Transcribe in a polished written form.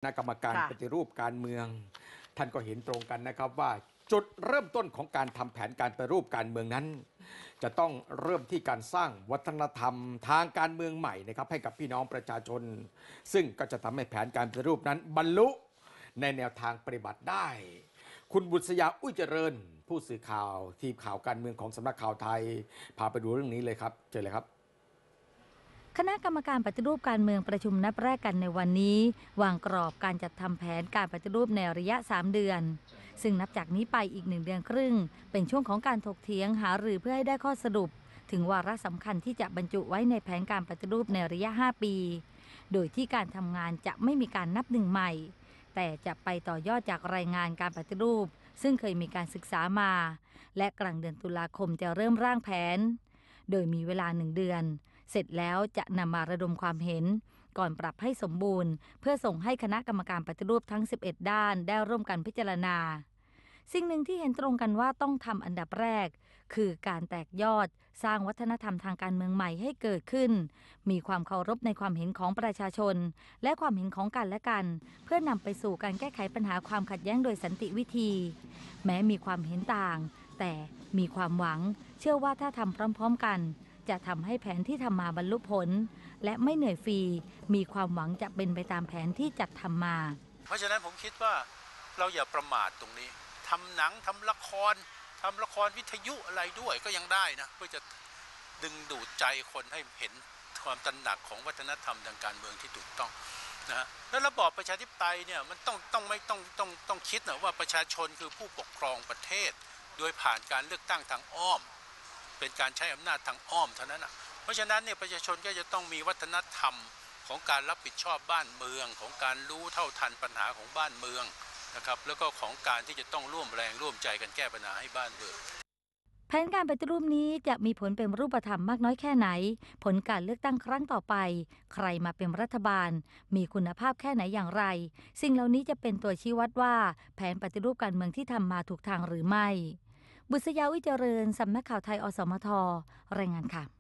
ณะกรรมการปฏิรูปการเมืองท่านก็เห็นตรงกันนะครับว่าจุดเริ่มต้นของการทำแผนการปฏิรูปการเมืองนั้น จะต้องเริ่มที่การสร้างวัฒนธรรมทางการเมืองใหม่นะครับให้กับพี่น้องประชาชนซึ่งก็จะทำให้แผนการปฏิรูปนั้นบรรลุในแนวทางปฏิบัติได้คุณบุษยาอุ้ยเจริญผู้สื่อข่าวทีมข่าวการเมืองของสำนักข่าวไทยพาไปดูเรื่องนี้เลยครับเจอเลยครับคณะกรรมการปฏิรูปการเมืองประชุมนัดแรกกันในวันนี้วางกรอบการจัดทำแผนการปฏิรูปในระยะ3เดือนซึ่งนับจากนี้ไปอีก1 เดือนครึ่งเป็นช่วงของการถกเถียงหารือเพื่อให้ได้ข้อสรุปถึงวาระสำคัญที่จะบรรจุไว้ในแผนการปฏิรูปในระยะ5ปีโดยที่การทำงานจะไม่มีการนับหนึ่งใหม่แต่จะไปต่อยอดจากรายงานการปฏิรูปซึ่งเคยมีการศึกษามาและกลางเดือนตุลาคมจะเริ่มร่างแผนโดยมีเวลา1 เดือนเสร็จแล้วจะนำมาระดมความเห็นก่อนปรับให้สมบูรณ์เพื่อส่งให้คณะกรรมการปฏิรูปทั้ง11ด้านได้ร่วมกันพิจารณาสิ่งหนึ่งที่เห็นตรงกันว่าต้องทำอันดับแรกคือการแตกยอดสร้างวัฒนธรรมทางการเมืองใหม่ให้เกิดขึ้นมีความเคารพในความเห็นของประชาชนและความเห็นของกันและกันเพื่อนำไปสู่การแก้ไขปัญหาความขัดแย้งโดยสันติวิธีแม้มีความเห็นต่างแต่มีความหวังเชื่อว่าถ้าทำพร้อมๆกันจะทำให้แผนที่ทำมาบรรลุผลและไม่เหนื่อยฟรีมีความหวังจะเป็นไปตามแผนที่จัดทำมาเพราะฉะนั้นผมคิดว่าเราอย่าประมาทตรงนี้ทำหนังทำละครวิทยุอะไรด้วยก็ยังได้นะเพื่อจะดึงดูดใจคนให้เห็นความตระหนักของวัฒนธรรมทางการเมืองที่ถูกต้องนะแล้วระบอบประชาธิปไตยเนี่ยมันต้องคิดนะว่าประชาชนคือผู้ปกครองประเทศโดยผ่านการเลือกตั้งทางอ้อมเป็นการใช้อำนาจทางอ้อมเท่านั้นนะเพราะฉะนั้นเนี่ยประชาชนก็จะต้องมีวัฒนธรรมของการรับผิดชอบบ้านเมืองของการรู้เท่าทันปัญหาของบ้านเมืองนะครับแล้วก็ของการที่จะต้องร่วมแรงร่วมใจกันแก้ปัญหาให้บ้านเมืองแผนการปฏิรูปนี้จะมีผลเป็นรูปธรรมมากน้อยแค่ไหนผลการเลือกตั้งครั้งต่อไปใครมาเป็นรัฐบาลมีคุณภาพแค่ไหนอย่างไรสิ่งเหล่านี้จะเป็นตัวชี้วัดว่าแผนปฏิรูปการเมืองที่ทำมาถูกทางหรือไม่บุษยาวิเจริญสำนักข่าวไทยอสมทรายงานค่ะ